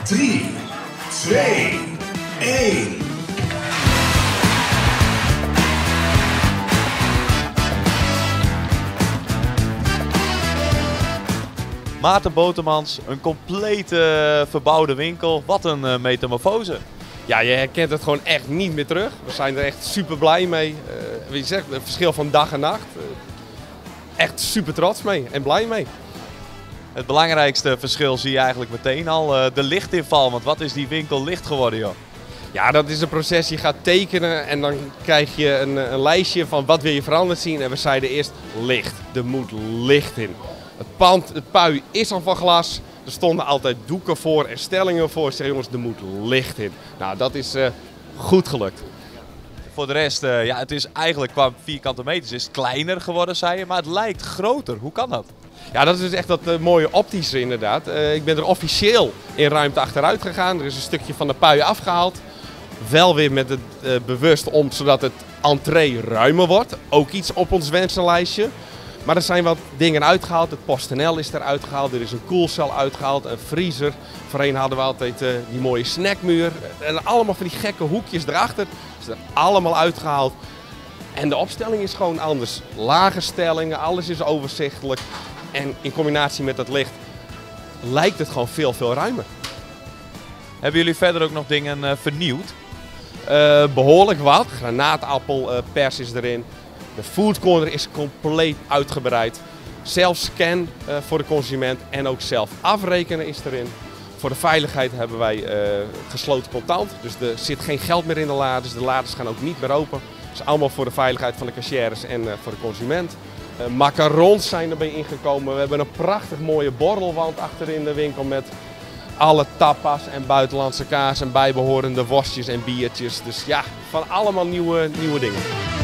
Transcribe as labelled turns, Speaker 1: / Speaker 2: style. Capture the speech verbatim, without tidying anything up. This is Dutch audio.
Speaker 1: drie, twee, één.
Speaker 2: Maarten Botermans, een compleet uh, verbouwde winkel. Wat een uh, metamorfose.
Speaker 3: Ja, je herkent het gewoon echt niet meer terug. We zijn er echt super blij mee. Uh, wie zegt, het verschil van dag en nacht. Uh, echt super trots mee en blij mee.
Speaker 2: Het belangrijkste verschil zie je eigenlijk meteen al, uh, de lichtinval. Want wat is die winkel licht geworden, joh?
Speaker 3: Ja, dat is een proces. Je gaat tekenen en dan krijg je een, een lijstje van wat wil je veranderd zien. En we zeiden eerst licht. Er moet licht in. Het pand, het pui is al van glas. Er stonden altijd doeken voor en stellingen voor. Zeg jongens, er moet licht in. Nou, dat is uh, goed gelukt.
Speaker 2: Voor de rest, uh, ja, het is eigenlijk qua vierkante meters is het kleiner geworden, zei je. Maar het lijkt groter. Hoe kan dat?
Speaker 3: Ja, dat is dus echt dat uh, mooie optische inderdaad. Uh, ik ben er officieel in ruimte achteruit gegaan. Er is een stukje van de pui afgehaald. Wel weer met het uh, bewust om, zodat het entree ruimer wordt. Ook iets op ons wensenlijstje. Maar er zijn wat dingen uitgehaald. Het PostNL is eruit gehaald. Er is een koelcel uitgehaald. Een vriezer. Voorheen hadden we altijd uh, die mooie snackmuur. En allemaal van die gekke hoekjes erachter. Dat is er allemaal uitgehaald. En de opstelling is gewoon anders. Lage stellingen, alles is overzichtelijk. En in combinatie met het licht lijkt het gewoon veel, veel ruimer.
Speaker 2: Hebben jullie verder ook nog dingen uh, vernieuwd?
Speaker 3: Uh, behoorlijk wat. Granaatappel, uh, pers is erin. De food corner is compleet uitgebreid. Zelfscan uh, voor de consument en ook zelf afrekenen is erin. Voor de veiligheid hebben wij uh, gesloten contant. Dus er zit geen geld meer in de lades. De lades gaan ook niet meer open. Dat is allemaal voor de veiligheid van de cashiers en uh, voor de consument. Uh, macarons zijn erbij ingekomen. We hebben een prachtig mooie borrelwand achter in de winkel met alle tapas en buitenlandse kaas en bijbehorende worstjes en biertjes. Dus ja, van allemaal nieuwe, nieuwe dingen.